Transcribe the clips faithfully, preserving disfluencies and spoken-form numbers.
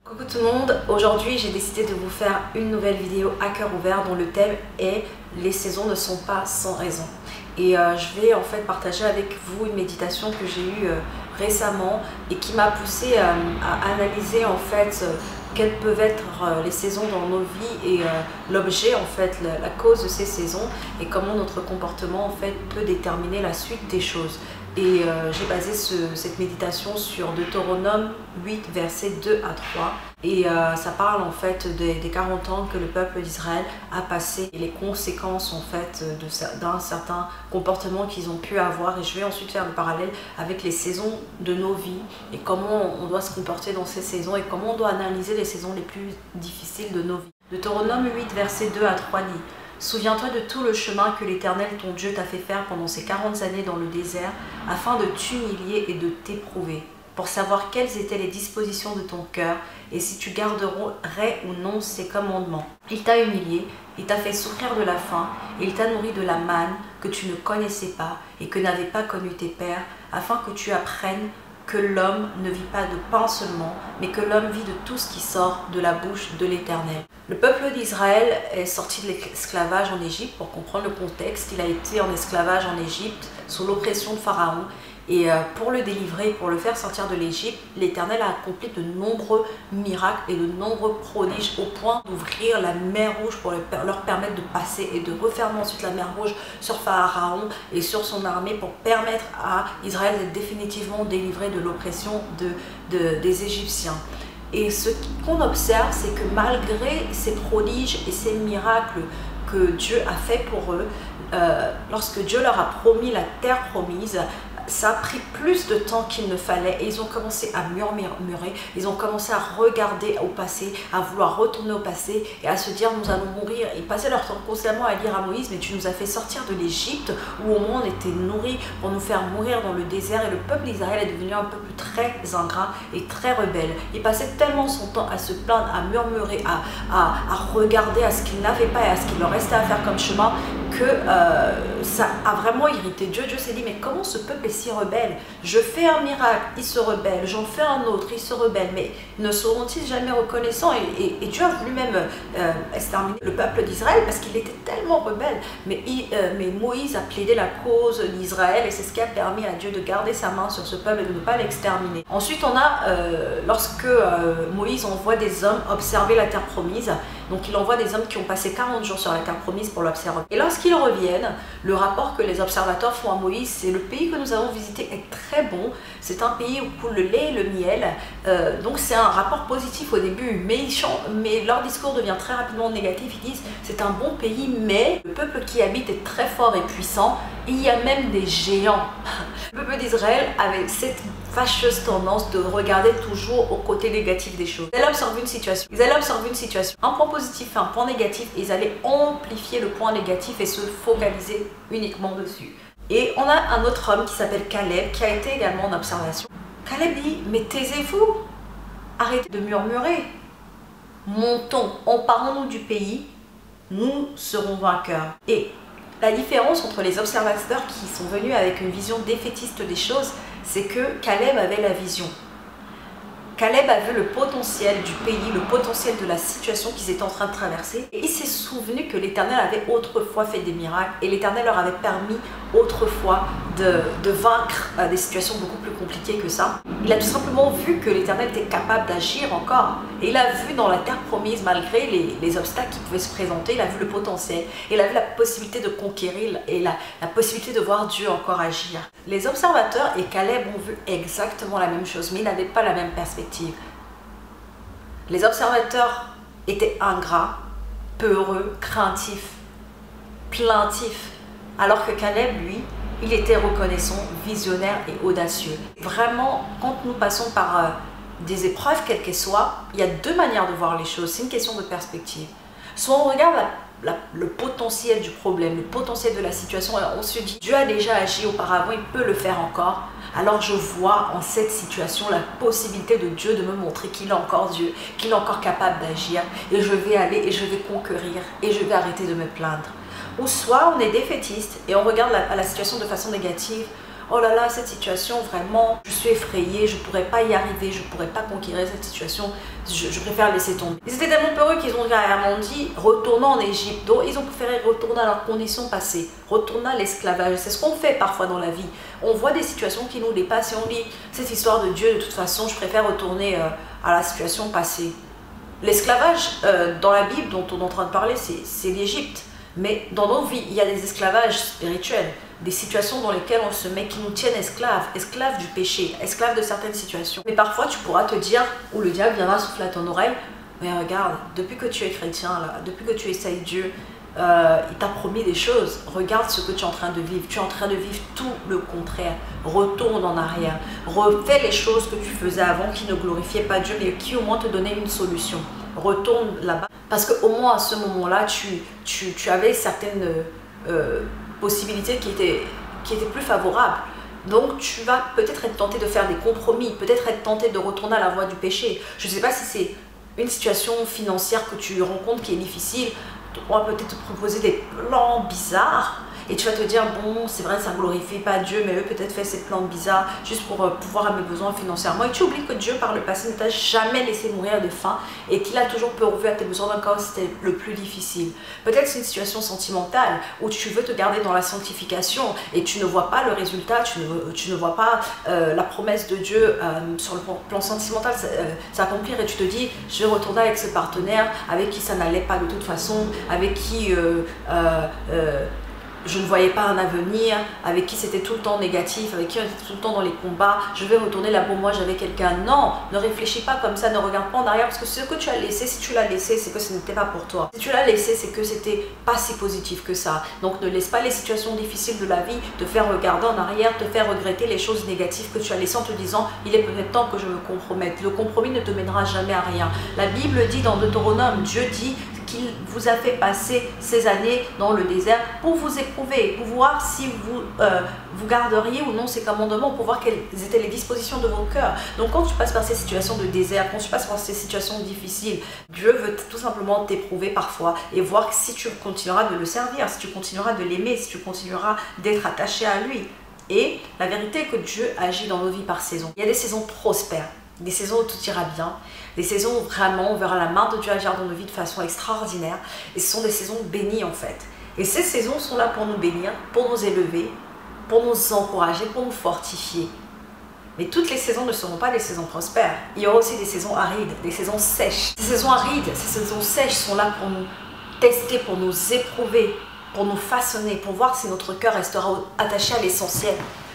Coucou tout le monde, aujourd'hui j'ai décidé de vous faire une nouvelle vidéo à cœur ouvert dont le thème est les saisons ne sont pas sans raison. Et euh, je vais en fait partager avec vous une méditation que j'ai eue euh, récemment et qui m'a poussé euh, à analyser en fait euh, quelles peuvent être euh, les saisons dans nos vies et euh, l'objet en fait, la, la cause de ces saisons et comment notre comportement en fait peut déterminer la suite des choses. Et euh, j'ai basé ce, cette méditation sur Deutéronome huit, versets deux à trois. Et euh, ça parle en fait des, des quarante ans que le peuple d'Israël a passé et les conséquences en fait d'un certain comportement qu'ils ont pu avoir. Et je vais ensuite faire le parallèle avec les saisons de nos vies et comment on doit se comporter dans ces saisons et comment on doit analyser les saisons les plus difficiles de nos vies. Deutéronome huit, versets deux à trois dit: Souviens-toi de tout le chemin que l'Éternel ton Dieu t'a fait faire pendant ces quarante années dans le désert, afin de t'humilier et de t'éprouver, pour savoir quelles étaient les dispositions de ton cœur et si tu garderais ou non ses commandements. Il t'a humilié, il t'a fait souffrir de la faim, et il t'a nourri de la manne que tu ne connaissais pas et que n'avaient pas connu tes pères, afin que tu apprennes que l'homme ne vit pas de pain seulement, mais que l'homme vit de tout ce qui sort de la bouche de l'Éternel. Le peuple d'Israël est sorti de l'esclavage en Égypte. Pour comprendre le contexte, il a été en esclavage en Égypte sous l'oppression de Pharaon. Et pour le délivrer, pour le faire sortir de l'Égypte, l'Éternel a accompli de nombreux miracles et de nombreux prodiges au point d'ouvrir la mer Rouge pour leur permettre de passer et de refermer ensuite la mer Rouge sur Pharaon et sur son armée pour permettre à Israël d'être définitivement délivré de l'oppression de, de, des Égyptiens. Et ce qu'on observe, c'est que malgré ces prodiges et ces miracles que Dieu a fait pour eux, euh, lorsque Dieu leur a promis la terre promise, ça a pris plus de temps qu'il ne fallait et ils ont commencé à murmurer, ils ont commencé à regarder au passé, à vouloir retourner au passé et à se dire nous allons mourir. Ils passaient leur temps constamment à dire à Moïse: mais tu nous as fait sortir de l'Égypte où au moins on était nourris pour nous faire mourir dans le désert. Et le peuple d'Israël est devenu un peuple très ingrat et très rebelle. Il passait tellement son temps à se plaindre, à murmurer, à, à, à regarder à ce qu'il n'avait pas et à ce qu'il leur restait à faire comme chemin que euh, ça a vraiment irrité Dieu. Dieu s'est dit: mais comment ce peuple est si rebelle? Je fais un miracle, il se rebelle, j'en fais un autre, il se rebelle, mais ne seront-ils jamais reconnaissants? et, et, et Dieu a voulu même euh, exterminer le peuple d'Israël parce qu'il était tellement rebelle. Mais, il, euh, mais Moïse a plaidé la cause d'Israël et c'est ce qui a permis à Dieu de garder sa main sur ce peuple et de ne pas l'exterminer. Ensuite on a, euh, lorsque euh, Moïse envoie des hommes observer la terre promise, donc il envoie des hommes qui ont passé quarante jours sur la terre promise pour l'observer. Et lorsqu'ils reviennent, le rapport que les observateurs font à Moïse, c'est: le pays que nous avons visité est très bon, c'est un pays où coule le lait et le miel. Euh, donc c'est un rapport positif au début, mais, ils chantent, mais leur discours devient très rapidement négatif. Ils disent: c'est un bon pays, mais le peuple qui y habite est très fort et puissant, il y a même des géants. Le peuple d'Israël avait cette fâcheuse tendance de regarder toujours au côté négatif des choses. Ils allaient observer une situation, ils allaient observer une situation, un point positif et un point négatif, et ils allaient amplifier le point négatif et se focaliser uniquement dessus. Et on a un autre homme qui s'appelle Caleb, qui a été également en observation. Caleb dit: mais taisez-vous, arrêtez de murmurer, montons, emparons-nous du pays, nous serons vainqueurs. Et la différence entre les observateurs qui sont venus avec une vision défaitiste des choses, c'est que Caleb avait la vision. Caleb a vu le potentiel du pays, le potentiel de la situation qu'ils étaient en train de traverser. Et il s'est souvenu que l'Éternel avait autrefois fait des miracles et l'Éternel leur avait permis autrefois de, de vaincre euh, des situations beaucoup plus compliquées que ça. Il a tout simplement vu que l'Éternel était capable d'agir encore. Et il a vu dans la terre promise, malgré les, les obstacles qui pouvaient se présenter, il a vu le potentiel. Il a vu la possibilité de conquérir et la, la possibilité de voir Dieu encore agir. Les observateurs et Caleb ont vu exactement la même chose, mais ils n'avaient pas la même perspective. Les observateurs étaient ingrats, peureux, craintifs, plaintifs, alors que Caleb, lui, il était reconnaissant, visionnaire et audacieux. Vraiment, quand nous passons par euh, des épreuves, quelles qu'elles soient, il y a deux manières de voir les choses. C'est une question de perspective. Soit on regarde la, la, le potentiel du problème, le potentiel de la situation, et on se dit: Dieu a déjà agi auparavant, il peut le faire encore. Alors je vois en cette situation la possibilité de Dieu de me montrer qu'il est encore Dieu, qu'il est encore capable d'agir, et je vais aller et je vais conquérir et je vais arrêter de me plaindre. Ou soit on est défaitiste et on regarde la, la situation de façon négative oh là là, cette situation, vraiment, je suis effrayée, je ne pourrais pas y arriver, je ne pourrais pas conquérir cette situation, je, je préfère laisser tomber. Ils étaient tellement peureux qu'ils ont carrément dit, retournons en Égypte. Donc, ils ont préféré retourner à leurs conditions passées, retourner à l'esclavage. C'est ce qu'on fait parfois dans la vie. On voit des situations qui nous dépassent et on dit, cette histoire de Dieu, de toute façon, je préfère retourner euh, à la situation passée. L'esclavage, euh, dans la Bible dont on est en train de parler, c'est l'Égypte. Mais dans nos vies, il y a des esclavages spirituels, des situations dans lesquelles on se met, qui nous tiennent esclaves, esclaves du péché, esclaves de certaines situations. Mais parfois, tu pourras te dire, ou le diable viendra souffler à ton oreille, mais regarde, depuis que tu es chrétien, là, depuis que tu essayes Dieu, euh, il t'a promis des choses. Regarde ce que tu es en train de vivre. Tu es en train de vivre tout le contraire. Retourne en arrière. Refais les choses que tu faisais avant qui ne glorifiaient pas Dieu, mais qui au moins te donnaient une solution. Retourne là-bas. Parce qu'au moins à ce moment-là, tu, tu, tu avais certaines euh, possibilités qui étaient, qui étaient plus favorables. Donc tu vas peut-être être tenté de faire des compromis, peut-être être tenté de retourner à la voie du péché. Je ne sais pas si c'est une situation financière que tu rencontres qui est difficile. On va peut-être te proposer des plans bizarres. Et tu vas te dire, bon, c'est vrai, ça ne glorifie pas Dieu, mais eux peut-être fait ces plans bizarres juste pour euh, pouvoir à mes besoins financièrement. Et tu oublies que Dieu, par le passé, ne t'a jamais laissé mourir de faim et qu'il a toujours pourvu à tes besoins dans le cas où c'était le plus difficile. Peut-être c'est une situation sentimentale où tu veux te garder dans la sanctification et tu ne vois pas le résultat, tu ne, tu ne vois pas euh, la promesse de Dieu euh, sur le plan sentimental euh, s'accomplir et tu te dis, je vais retourner avec ce partenaire avec qui ça n'allait pas de toute façon, avec qui... Euh, euh, euh, je ne voyais pas un avenir, avec qui c'était tout le temps négatif, avec qui on était tout le temps dans les combats, je vais retourner là pour moi, j'avais quelqu'un. Non, ne réfléchis pas comme ça, ne regarde pas en arrière, parce que ce que tu as laissé, si tu l'as laissé, c'est que ce n'était pas pour toi. Si tu l'as laissé, c'est que c'était pas si positif que ça. Donc ne laisse pas les situations difficiles de la vie te faire regarder en arrière, te faire regretter les choses négatives que tu as laissées en te disant, il est peut-être temps que je me compromette. Le compromis ne te mènera jamais à rien. La Bible dit dans Deutéronome, Dieu dit qu'il vous a fait passer ces années dans le désert pour vous éprouver, pour voir si vous, euh, vous garderiez ou non ces commandements, pour voir quelles étaient les dispositions de vos cœurs. Donc quand tu passes par ces situations de désert, quand tu passes par ces situations difficiles, Dieu veut tout simplement t'éprouver parfois et voir si tu continueras de le servir, si tu continueras de l'aimer, si tu continueras d'être attaché à lui. Et la vérité est que Dieu agit dans nos vies par saison. Il y a des saisons prospères, des saisons où tout ira bien, des saisons où vraiment on verra la main de Dieu agir dans nos vies de façon extraordinaire. Et ce sont des saisons bénies en fait. Et ces saisons sont là pour nous bénir, pour nous élever, pour nous encourager, pour nous fortifier. Mais toutes les saisons ne seront pas des saisons prospères. Il y aura aussi des saisons arides, des saisons sèches. Ces saisons arides, ces saisons sèches sont là pour nous tester, pour nous éprouver, pour nous façonner, pour voir si notre cœur restera attaché à l'essentiel.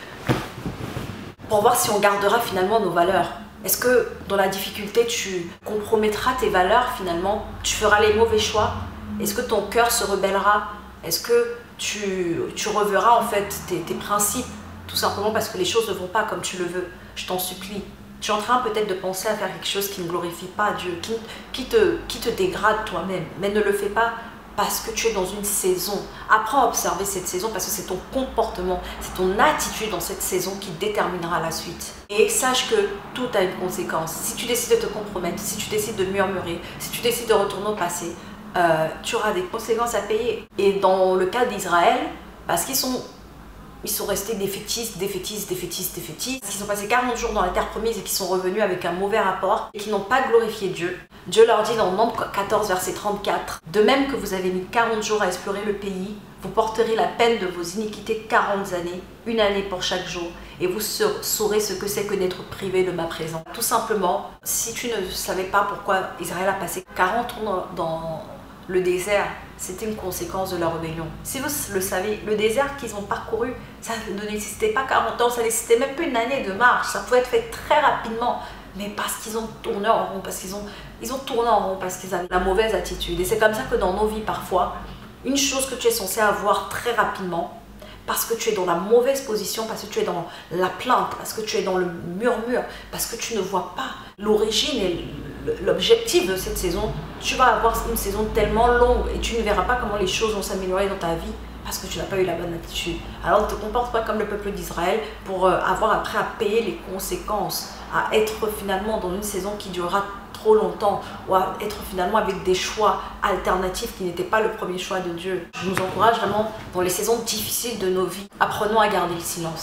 Pour voir si on gardera finalement nos valeurs. Est-ce que dans la difficulté, tu compromettras tes valeurs finalement? Tu feras les mauvais choix? Est-ce que ton cœur se rebellera? Est-ce que tu, tu reverras en fait tes, tes principes? Tout simplement parce que les choses ne vont pas comme tu le veux. Je t'en supplie. Tu es en train peut-être de penser à faire quelque chose qui ne glorifie pas Dieu, qui, qui, te, qui te dégrade toi-même. Mais ne le fais pas parce que tu es dans une saison. Apprends à observer cette saison parce que c'est ton comportement, c'est ton attitude dans cette saison qui déterminera la suite. Et sache que tout a une conséquence. Si tu décides de te compromettre, si tu décides de murmurer, si tu décides de retourner au passé, euh, tu auras des conséquences à payer. Et dans le cas d'Israël, parce qu'ils sont... Ils sont restés défaitistes, défaitistes, défaitistes, défaitistes. Ils ont passé quarante jours dans la terre promise et qui sont revenus avec un mauvais rapport et qui n'ont pas glorifié Dieu. Dieu leur dit dans Nombre quatorze, verset trente-quatre, « De même que vous avez mis quarante jours à explorer le pays, vous porterez la peine de vos iniquités quarante années, une année pour chaque jour, et vous saurez ce que c'est que d'être privé de ma présence. » Tout simplement, si tu ne savais pas pourquoi Israël a passé quarante ans dans le désert, c'était une conséquence de leur rébellion. Si vous le savez, le désert qu'ils ont parcouru, ça ne nécessitait pas quarante ans, ça ne nécessitait même pas une année de marche, ça pouvait être fait très rapidement, mais parce qu'ils ont tourné en rond, parce qu'ils ont, ils ont tourné en rond, parce qu'ils avaient la mauvaise attitude. Et c'est comme ça que dans nos vies, parfois, une chose que tu es censé avoir très rapidement, parce que tu es dans la mauvaise position, parce que tu es dans la plainte, parce que tu es dans le murmure, parce que tu ne vois pas l'origine et l'objectif de cette saison, tu vas avoir une saison tellement longue et tu ne verras pas comment les choses vont s'améliorer dans ta vie parce que tu n'as pas eu la bonne attitude. Alors ne te comporte pas comme le peuple d'Israël pour avoir après à payer les conséquences, à être finalement dans une saison qui durera trop longtemps ou à être finalement avec des choix alternatifs qui n'étaient pas le premier choix de Dieu. Je nous encourage vraiment dans les saisons difficiles de nos vies. Apprenons à garder le silence.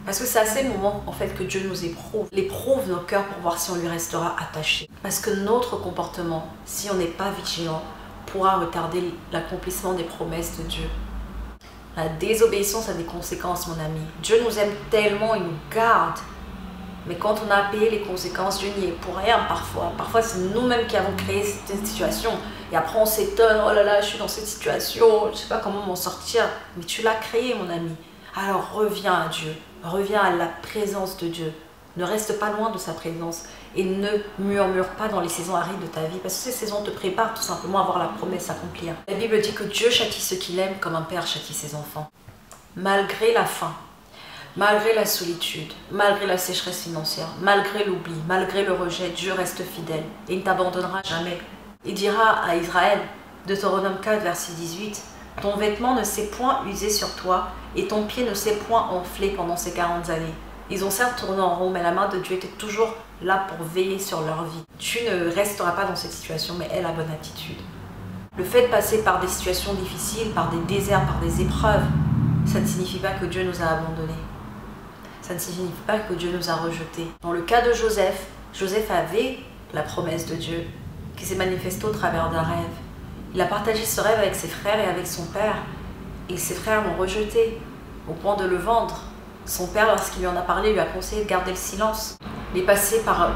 Parce que c'est à ces moments en fait que Dieu nous éprouve, il éprouve nos cœurs pour voir si on lui restera attaché. Parce que notre comportement, si on n'est pas vigilant, pourra retarder l'accomplissement des promesses de Dieu. La désobéissance a des conséquences, mon ami. Dieu nous aime tellement, il nous garde. Mais quand on a payé les conséquences, Dieu n'y est pour rien parfois. Parfois, c'est nous-mêmes qui avons créé cette situation. Et après, on s'étonne, oh là là, je suis dans cette situation, je ne sais pas comment m'en sortir. Mais tu l'as créé, mon ami. Alors reviens à Dieu, reviens à la présence de Dieu. Ne reste pas loin de sa présence et ne murmure pas dans les saisons arides de ta vie, parce que ces saisons te préparent tout simplement à voir la promesse s'accomplir. La Bible dit que Dieu châtie ceux qu'il aime comme un père châtie ses enfants. Malgré la faim, malgré la solitude, malgré la sécheresse financière, malgré l'oubli, malgré le rejet, Dieu reste fidèle et il ne t'abandonnera jamais. Il dira à Israël, Deutéronome quatre, verset dix-huit, « Ton vêtement ne s'est point usé sur toi et ton pied ne s'est point enflé pendant ces quarante années. » Ils ont certes tourné en rond, mais la main de Dieu était toujours là pour veiller sur leur vie. Tu ne resteras pas dans cette situation, mais aie la bonne attitude. Le fait de passer par des situations difficiles, par des déserts, par des épreuves, ça ne signifie pas que Dieu nous a abandonnés. Ça ne signifie pas que Dieu nous a rejetés. Dans le cas de Joseph, Joseph avait la promesse de Dieu qui s'est manifestée au travers d'un rêve. Il a partagé ce rêve avec ses frères et avec son père. Et ses frères l'ont rejeté au point de le vendre. Son père, lorsqu'il lui en a parlé, lui a conseillé de garder le silence. Il est passé par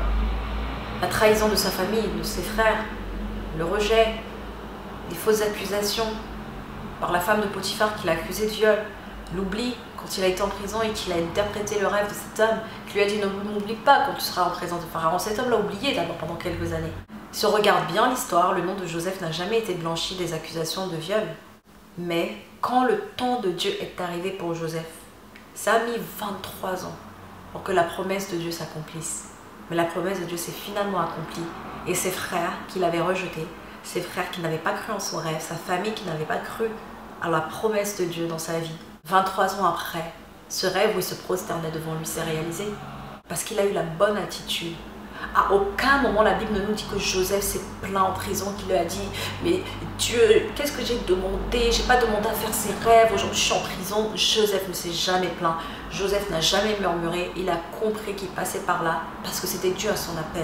la trahison de sa famille, de ses frères, le rejet, des fausses accusations, par la femme de Potiphar qui l'a accusé de viol, l'oubli quand il a été en prison et qu'il a interprété le rêve de cet homme, qui lui a dit « Ne m'oublie pas quand tu seras en présence de Pharaon ». Cet homme l'a oublié d'abord pendant quelques années. Si on regarde bien l'histoire, le nom de Joseph n'a jamais été blanchi des accusations de viol. Mais quand le temps de Dieu est arrivé pour Joseph, ça a mis vingt-trois ans pour que la promesse de Dieu s'accomplisse. Mais la promesse de Dieu s'est finalement accomplie. Et ses frères qui l'avaient rejeté, ses frères qui n'avaient pas cru en son rêve, sa famille qui n'avait pas cru à la promesse de Dieu dans sa vie, vingt-trois ans après, ce rêve où il se prosternait devant lui s'est réalisé. Parce qu'il a eu la bonne attitude. À aucun moment la Bible ne nous dit que Joseph s'est plaint en prison, qu'il lui a dit « Mais Dieu, qu'est-ce que j'ai demandé? J'ai pas demandé à faire ses rêves, aujourd'hui je suis en prison. » Joseph ne s'est jamais plaint. Joseph n'a jamais murmuré. Il a compris qu'il passait par là parce que c'était Dieu à son appel.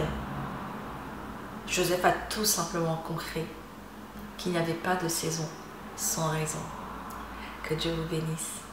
Joseph a tout simplement compris qu'il n'y avait pas de saison sans raison. Que Dieu vous bénisse.